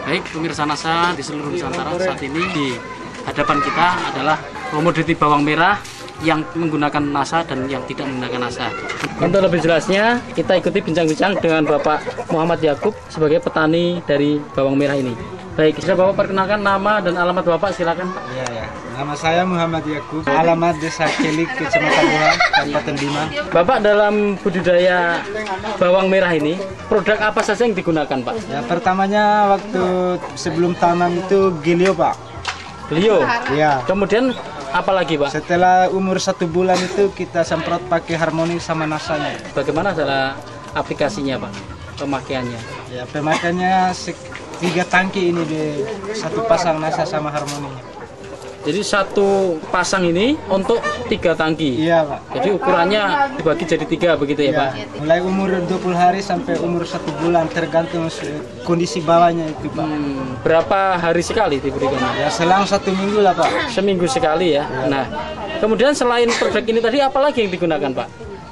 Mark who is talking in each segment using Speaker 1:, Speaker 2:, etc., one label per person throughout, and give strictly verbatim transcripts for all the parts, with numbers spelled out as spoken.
Speaker 1: Baik pemirsa NASA di seluruh Nusantara, saat ini di hadapan kita adalah komoditi bawang merah yang menggunakan NASA dan yang tidak menggunakan NASA. Untuk lebih jelasnya, kita ikuti bincang-bincang dengan Bapak Muhammad Yakub sebagai petani dari bawang merah ini. Baik, bisa Bapak perkenalkan nama dan alamat Bapak, silakan.
Speaker 2: Iya, ya. Nama saya Muhammad Yakub, alamat Desa Kelik, Kecamatan Buah, Kabupaten Bima.
Speaker 1: Bapak dalam budidaya bawang merah ini, produk apa saja yang digunakan, Pak?
Speaker 2: Ya, pertamanya waktu sebelum tanam itu gilio, Pak.
Speaker 1: Gilio?
Speaker 2: Iya.
Speaker 1: Kemudian apa lagi, Pak?
Speaker 2: Setelah umur satu bulan itu kita semprot pakai Harmoni sama nasanya.
Speaker 1: Bagaimana cara aplikasinya, Pak? Pemakaiannya?
Speaker 2: Ya, pemakaiannya tiga tangki ini di satu pasang NASA sama Harmoninya.
Speaker 1: Jadi satu pasang ini untuk tiga tangki.
Speaker 2: Iya, Pak.
Speaker 1: Jadi ukurannya dibagi jadi tiga begitu ya,
Speaker 2: Ya,
Speaker 1: Pak?
Speaker 2: mulai umur dua puluh hari sampai umur satu bulan tergantung kondisi bawahnya itu, Pak.
Speaker 1: Hmm, berapa hari sekali diberikan?
Speaker 2: Ya, selang satu minggu lah, Pak.
Speaker 1: Seminggu sekali ya.
Speaker 2: Ya.
Speaker 1: Nah, kemudian selain produk ini tadi apa lagi yang digunakan, Pak?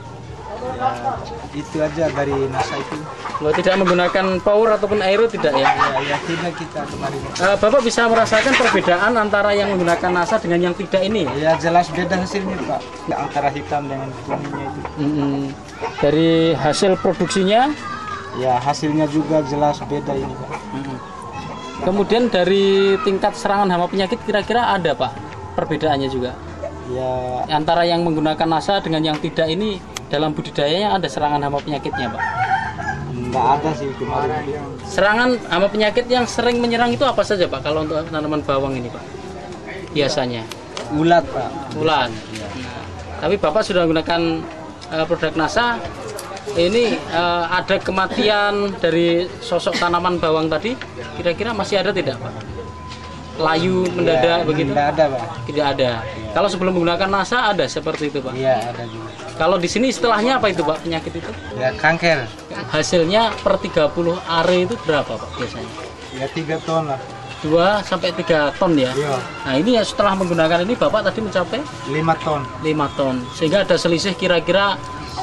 Speaker 2: Ya, itu aja dari NASA itu.
Speaker 1: Kalau tidak menggunakan power ataupun aero tidak ya?
Speaker 2: Ya, ya tidak kita kemarin.
Speaker 1: Uh, Bapak bisa merasakan perbedaan antara yang menggunakan NASA dengan yang tidak ini?
Speaker 2: Ya, jelas beda hasilnya, Pak. Antara hitam dengan kuningnya itu.
Speaker 1: Hmm, dari hasil produksinya?
Speaker 2: Ya, hasilnya juga jelas beda ini, Pak.
Speaker 1: Hmm. Kemudian dari tingkat serangan hama penyakit kira-kira ada, Pak, perbedaannya juga?
Speaker 2: Ya,
Speaker 1: Antara yang menggunakan NASA dengan yang tidak ini dalam budidayanya ada serangan hama penyakitnya, Pak?
Speaker 2: nggak ada sih kemarin.
Speaker 1: Serangan hama penyakit yang sering menyerang itu apa saja, Pak, kalau untuk tanaman bawang ini, Pak? Biasanya
Speaker 2: Ulat, Pak.
Speaker 1: ulat.
Speaker 2: Ya.
Speaker 1: Nah, tapi Bapak sudah menggunakan uh, produk NASA. Ini uh, ada kematian dari sosok tanaman bawang tadi, kira-kira masih ada tidak, Pak? Layu mendadak
Speaker 2: Ya,
Speaker 1: begitu?
Speaker 2: Tidak ada, Pak.
Speaker 1: Tidak ada.
Speaker 2: Ya.
Speaker 1: Kalau sebelum menggunakan NASA ada seperti itu, Pak?
Speaker 2: Iya, ada juga.
Speaker 1: Kalau di sini istilahnya apa itu, Pak, penyakit itu?
Speaker 2: Ya, kanker.
Speaker 1: Hasilnya per tiga puluh are itu berapa, Pak, biasanya?
Speaker 2: Ya, tiga ton lah.
Speaker 1: dua sampai tiga ton ya?
Speaker 2: Iya.
Speaker 1: Nah, ini ya setelah menggunakan ini Bapak tadi mencapai
Speaker 2: lima ton.
Speaker 1: lima ton. Sehingga ada selisih kira-kira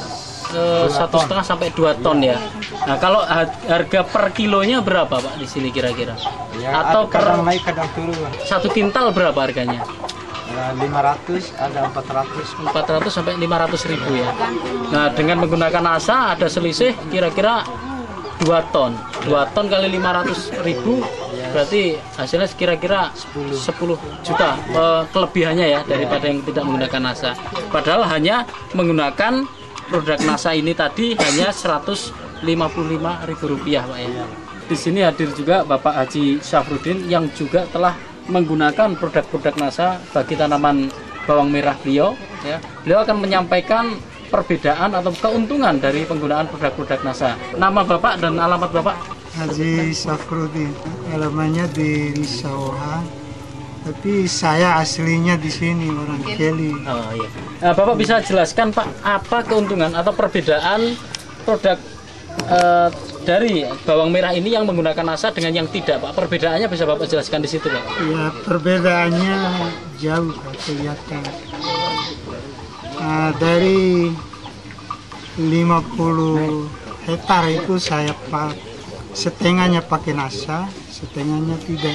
Speaker 1: eh, satu
Speaker 2: ton.
Speaker 1: setengah sampai dua ton ya. Nah, kalau harga per kilonya berapa, Pak, di sini kira-kira?
Speaker 2: Ya,
Speaker 1: Atau
Speaker 2: ada kadang
Speaker 1: per
Speaker 2: naik, kadang turun.
Speaker 1: satu kintal berapa harganya?
Speaker 2: Ya, lima ratus, ada empat ratus.
Speaker 1: empat ratus sampai lima ratus ribu ya. Nah, dengan menggunakan NASA ada selisih kira-kira dua ton. dua ton kali lima ratus ribu berarti hasilnya kira-kira sepuluh juta eh, kelebihannya ya daripada yang tidak menggunakan NASA. Padahal hanya menggunakan produk NASA ini tadi hanya seratus lima puluh lima ribu rupiah, Pak ya. Di sini hadir juga Bapak Haji Syafruddin yang juga telah menggunakan produk-produk NASA bagi tanaman bawang merah beliau ya. Beliau akan menyampaikan perbedaan atau keuntungan dari penggunaan produk-produk NASA. Nama Bapak dan alamat Bapak?
Speaker 3: Haji Syafruddin, alamannya di Risawaha, tapi saya aslinya di sini, orang Keli.
Speaker 1: Oh iya. Nah, Bapak bisa jelaskan, Pak, apa keuntungan atau perbedaan produk eh, dari bawang merah ini yang menggunakan NASA dengan yang tidak, Pak? Perbedaannya bisa Bapak jelaskan di situ, Pak?
Speaker 3: Ya, perbedaannya jauh Pak, kelihatan. Nah, dari lima puluh hektar itu saya pak, setengahnya pakai NASA, setengahnya tidak.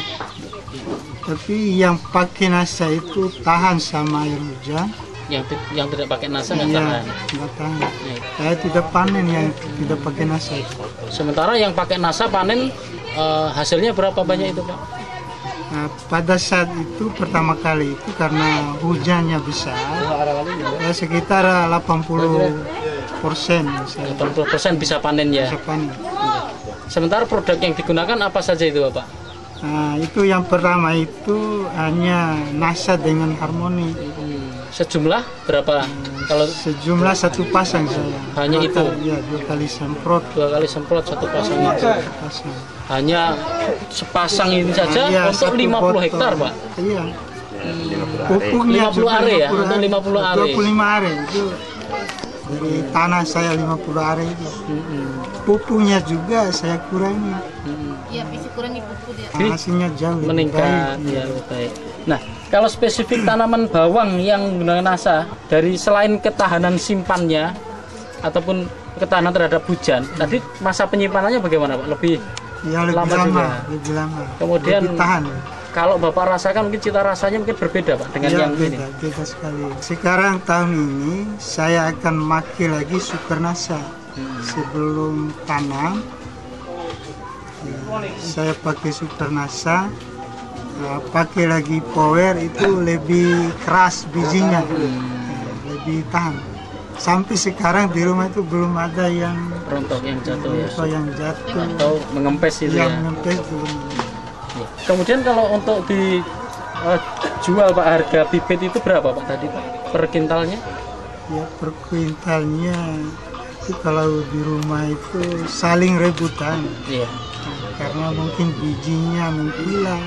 Speaker 3: Tapi yang pakai NASA itu tahan sama air hujan.
Speaker 1: Yang yang tidak pakai NASA nggak
Speaker 3: Iya,
Speaker 1: tahan.
Speaker 3: nggak tahan.
Speaker 1: Ya.
Speaker 3: Saya tidak panen yang tidak pakai NASA itu.
Speaker 1: Sementara yang pakai NASA panen eh, hasilnya berapa banyak itu, Pak?
Speaker 3: Nah, pada saat itu pertama kali itu karena hujannya besar, ya sekitar delapan puluh persen saya
Speaker 1: delapan puluh persen bisa panen ya.
Speaker 3: bisa panen.
Speaker 1: Sementara produk yang digunakan apa saja itu, Bapak?
Speaker 3: Nah, itu yang pertama itu hanya NASA dengan Harmoni.
Speaker 1: Sejumlah berapa? Kalau
Speaker 3: Sejumlah satu pasang saya.
Speaker 1: Hanya
Speaker 3: Dua
Speaker 1: itu?
Speaker 3: kali- Ya, dua kali semprot.
Speaker 1: dua kali semprot satu pasang itu.
Speaker 3: Pasang.
Speaker 1: Hanya sepasang ini saja
Speaker 3: Iya,
Speaker 1: untuk
Speaker 3: satu
Speaker 1: lima puluh
Speaker 3: botol.
Speaker 1: hektar, Pak.
Speaker 3: Iya. Pupuknya
Speaker 1: lima puluh
Speaker 3: juga
Speaker 1: are ya?
Speaker 3: lima puluh
Speaker 1: Untuk lima puluh are.
Speaker 3: dua puluh lima are itu dari tanah saya lima puluh are itu.
Speaker 1: Mm-mm.
Speaker 3: Pupuknya juga saya kurangi.
Speaker 4: Iya, bisa kurangi pupuk dia.
Speaker 1: Jadi,
Speaker 3: Hasilnya jauh lebih
Speaker 1: meningkat
Speaker 3: baik.
Speaker 1: ya, lebih baik. Nah, kalau spesifik tanaman bawang yang menggunakan NASA dari selain ketahanan simpannya ataupun ketahanan terhadap hujan, tadi masa penyimpanannya bagaimana, Pak? Lebih
Speaker 3: Ya lebih
Speaker 1: Lama
Speaker 3: lama,
Speaker 1: juga.
Speaker 3: lebih lama.
Speaker 1: Kemudian
Speaker 3: lebih tahan.
Speaker 1: kalau Bapak rasakan mungkin cita rasanya mungkin berbeda Pak dengan
Speaker 3: Ya,
Speaker 1: yang
Speaker 3: beda,
Speaker 1: ini.
Speaker 3: beda sekali. Sekarang tahun ini saya akan maki lagi Super Nasa.
Speaker 1: Hmm.
Speaker 3: Sebelum tanam, ya, saya pakai Super Nasa. Nah, pakai lagi Power itu lebih keras bijinya,
Speaker 1: Hmm.
Speaker 3: lebih tahan. Sampai sekarang di rumah itu belum ada yang
Speaker 1: Rontok yang jatuh ya.
Speaker 3: apa yang jatuh,
Speaker 1: Atau mengempes itu
Speaker 3: yang
Speaker 1: ya.
Speaker 3: ngempes belum.
Speaker 1: Ya. Kemudian kalau untuk dijual Pak, harga bibit itu berapa Pak tadi Pak per kintalnya?
Speaker 3: Ya per kuintalnya itu kalau di rumah itu saling rebutan.
Speaker 1: Iya.
Speaker 3: Karena mungkin bijinya menghilang,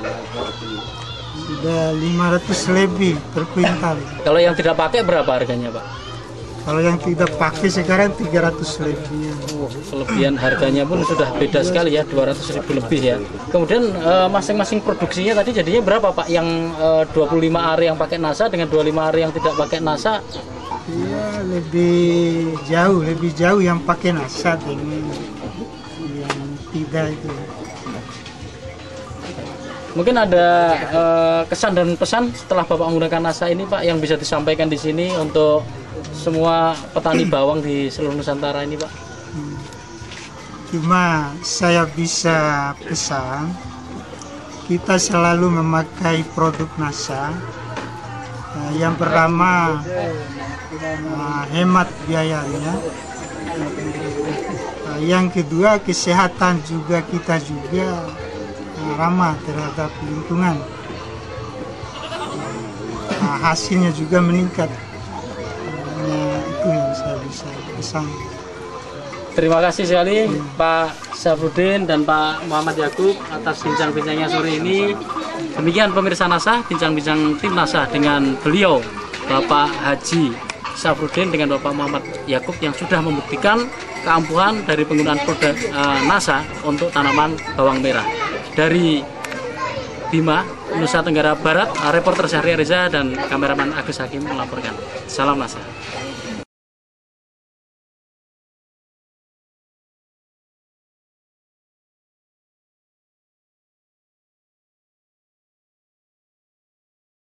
Speaker 3: sudah lima ratus lebih per kuintal.
Speaker 1: Kalau yang tidak pakai berapa harganya Pak?
Speaker 3: Kalau yang tidak pakai sekarang tiga ratus lebih.
Speaker 1: Oh, kelebihan harganya pun sudah beda sekali ya, dua ratus ribu lebih ya. Kemudian eh, masing-masing produksinya tadi jadinya berapa Pak? Yang eh, dua puluh lima ari yang pakai NASA dengan dua puluh lima ari yang tidak pakai NASA?
Speaker 3: Ya lebih jauh, lebih jauh yang pakai nasa dengan yang tidak itu.
Speaker 1: Mungkin ada eh, kesan dan pesan setelah Bapak menggunakan NASA ini Pak yang bisa disampaikan di sini untuk semua petani bawang di seluruh Nusantara ini Pak.
Speaker 3: Cuma saya bisa pesan, kita selalu memakai produk NASA. Nah, yang pertama nah, hemat biayanya. Nah, yang kedua kesehatan juga kita juga nah, ramah terhadap lingkungan. Nah, hasilnya juga meningkat. Nah, itu yang saya bisa pesan.
Speaker 1: Terima kasih sekali Pak Syafruddin dan Pak Muhammad Yakub atas bincang-bincangnya sore ini. Demikian pemirsa NASA, bincang-bincang tim NASA dengan beliau Bapak Haji Syafruddin dengan Bapak Muhammad Yakub yang sudah membuktikan keampuhan dari penggunaan produk uh, NASA untuk tanaman bawang merah. Dari Bima, Nusa Tenggara Barat, reporter Syahriar Reza dan kameraman Agus Hakim melaporkan. Salam NASA.